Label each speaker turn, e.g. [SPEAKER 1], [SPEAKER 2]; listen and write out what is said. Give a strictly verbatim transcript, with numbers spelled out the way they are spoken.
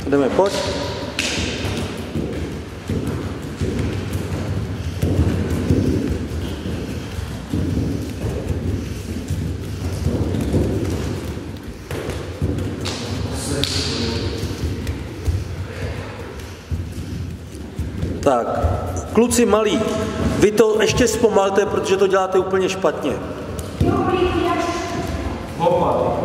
[SPEAKER 1] Jdeme, pojď. Tak, kluci malí, vy to ještě zpomalte, protože to děláte úplně špatně.
[SPEAKER 2] Opa.